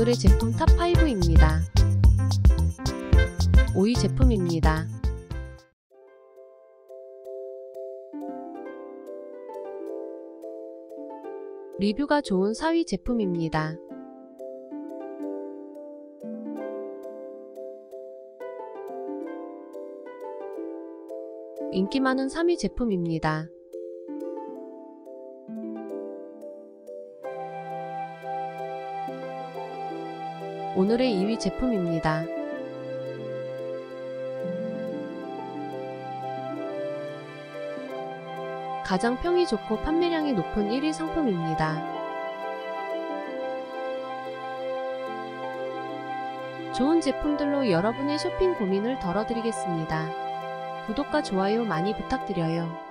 오늘의 제품 탑5입니다. 5위 제품입니다. 리뷰가 좋은 4위 제품입니다. 인기 많은 3위 제품입니다. 오늘의 2위 제품입니다. 가장 평이 좋고 판매량이 높은 1위 상품입니다. 좋은 제품들로 여러분의 쇼핑 고민을 덜어드리겠습니다. 구독과 좋아요 많이 부탁드려요.